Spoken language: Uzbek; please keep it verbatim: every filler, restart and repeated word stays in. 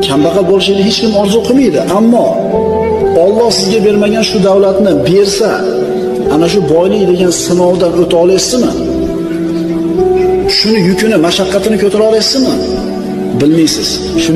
kambag'al bo'lishni hech kim orzu qilmaydi, ammo Alloh sizga bermagan shu davlatni bersa, ana shu boylik degan sinovdan o'ta olasizmi? Shuni yukini, mashaqqatini ko'tara olasizmi? Bilmaysiz.